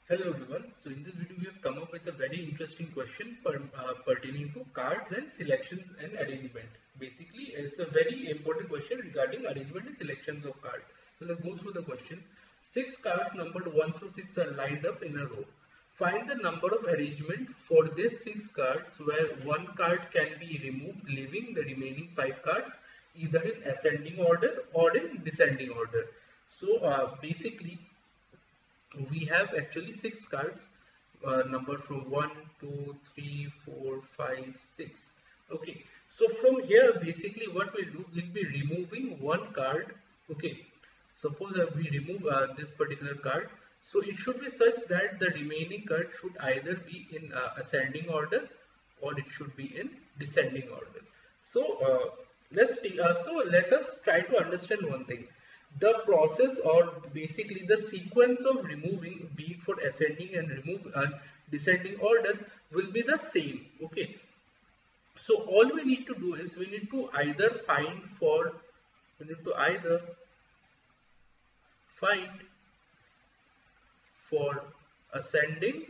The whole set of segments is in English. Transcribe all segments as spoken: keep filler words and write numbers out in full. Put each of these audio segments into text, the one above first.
Hello everyone. So in this video we have come up with a very interesting question per, uh, pertaining to cards and selections and arrangement. Basically it's a very important question regarding arrangement and selections of cards. So let's go through the question. Six cards numbered one through six are lined up in a row. Find the number of arrangement for these six cards where one card can be removed, leaving the remaining five cards either in ascending order or in descending order. So uh, basically we have actually six cards uh, numbered from one two three four five six. Okay, so from here basically what we'll do, we'll be removing one card. Okay, suppose that we remove uh, this particular card, so it should be such that the remaining card should either be in uh, ascending order or it should be in descending order. So uh, let's uh, so let us try to understand one thing. The process, or basically the sequence of removing, be it for ascending and remove and descending order, will be the same. Okay, so all we need to do is we need to either find for we need to either find for ascending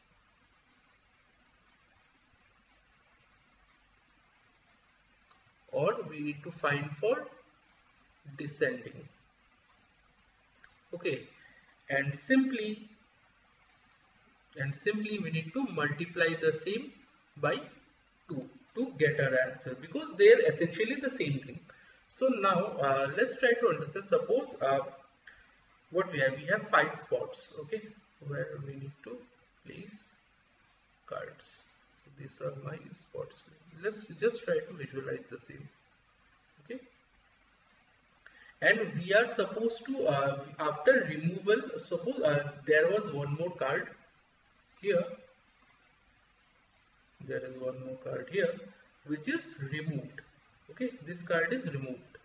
or we need to find for descending. Okay, and simply and simply we need to multiply the same by two to get our answer, because they are essentially the same thing. So now uh, let's try to understand. Suppose uh, what we have we have five spots, okay, where we need to place cards. So these are my spots. Let's just try to visualize the same. Okay, and we are supposed to uh, after removal, suppose uh, there was one more card here, there is one more card here which is removed. Okay, this card is removed,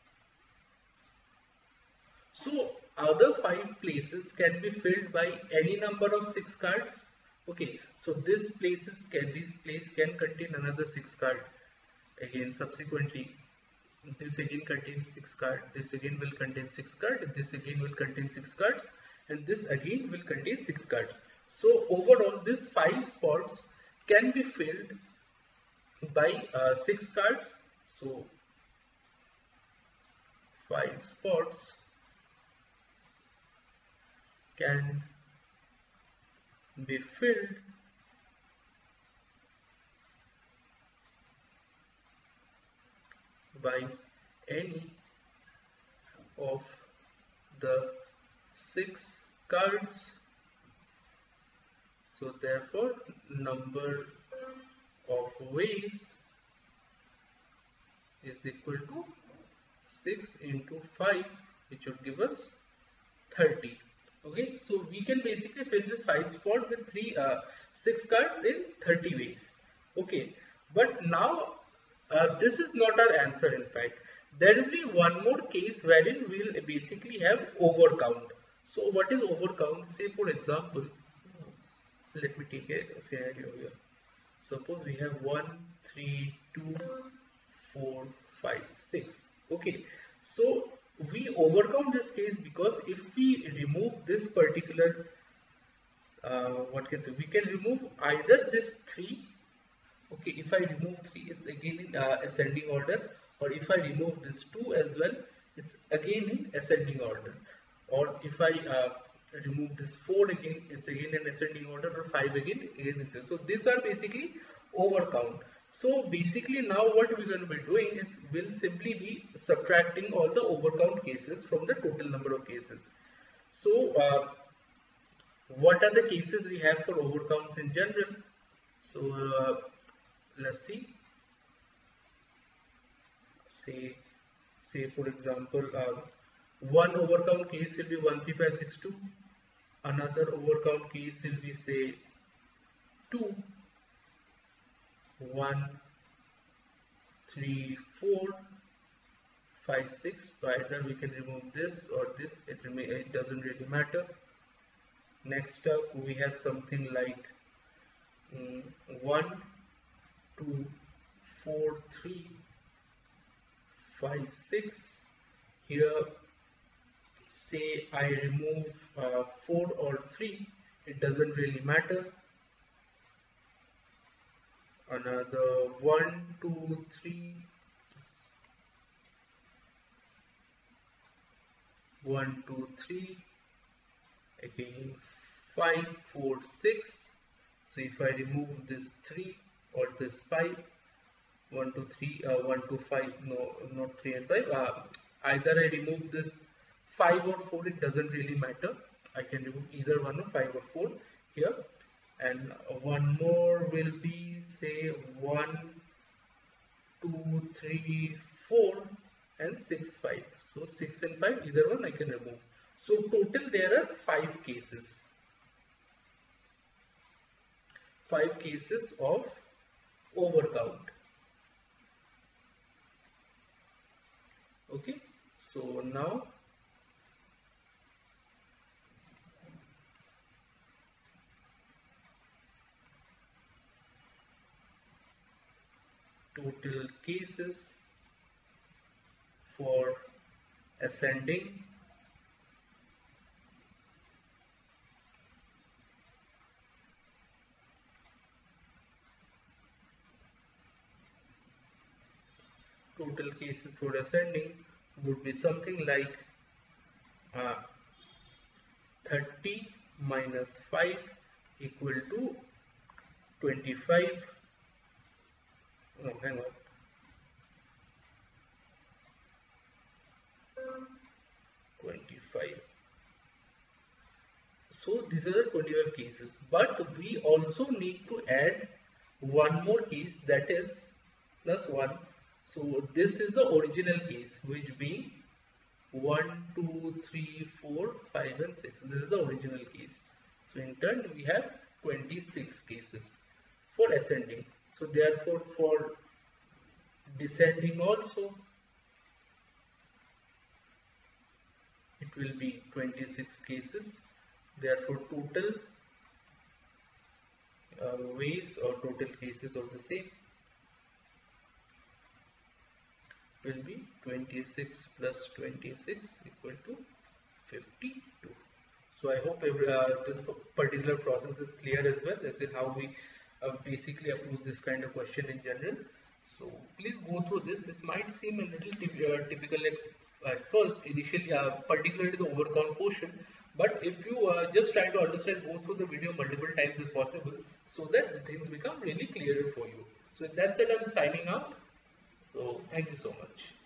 so other five places can be filled by any number of six cards. Okay, so this places can this place can contain another six card. Again subsequently this again contains six cards, this again will contain six cards, this again will contain six cards, and this again will contain six cards. So overall these five spots can be filled by uh, six cards. So five spots can be filled by any of the six cards. So therefore number of ways is equal to six into five, which would give us thirty. Okay, so we can basically fill this five spot with three uh, six cards in thirty ways. Okay, but now uh, this is not our answer. In fact, there will be one more case wherein we will basically have overcount. So what is overcount? Say for example, let me take a scenario here. Suppose we have one, three, two, four, five, six. Okay, so we overcome this case because if we remove this particular uh, what can say we can remove either this three. Okay, if I remove three, it's again in uh, ascending order, or if I remove this two as well, it's again in ascending order, or if I uh, remove this four again, it's again in ascending order, or five again again in ascending. So these are basically overcount. So basically now what we're going to be doing is we'll simply be subtracting all the overcount cases from the total number of cases. So uh, what are the cases we have for overcounts in general? So uh, let's see. Say, say for example, uh, one overcount case will be one three five six two. Another overcount case will be say two, one, three, four, five, six. So either we can remove this or this. It remain. It doesn't really matter. Next up, we have something like um, one, two, four, three, five, six. Here, say I remove uh, four or three, it doesn't really matter. Another one, two, three, one, two, three, again five, four, six. So if I remove this three or this five, one, two, three, uh, one, two, five, no, not three and five. Uh, either I remove this five or four, it doesn't really matter. I can remove either one of five or four here, and one more will be say one, two, three, four, and six, five. So six and five, either one I can remove. So total there are five cases. Five cases of overcount. Okay, so now total cases for ascending, total cases for ascending would be something like uh, thirty minus five equal to twenty-five. No, hang on. twenty-five. So these are the twenty-five cases, but we also need to add one more case, that is plus one. So this is the original case, which being one, two, three, four, five and six. This is the original case. So in turn we have twenty-six cases for ascending. So therefore for descending also it will be twenty-six cases. Therefore total uh, ways or total cases of the same will be twenty-six plus twenty-six equal to fifty-two. So I hope every, uh, this particular process is clear as well, as in how we uh, basically approach this kind of question in general. So please go through this. This might seem a little uh, typical at first, initially, uh, particularly the overcount portion. But if you uh, just try to understand, go through the video multiple times as possible, so that things become really clearer for you. So that's it. I'm signing out. So thank you so much.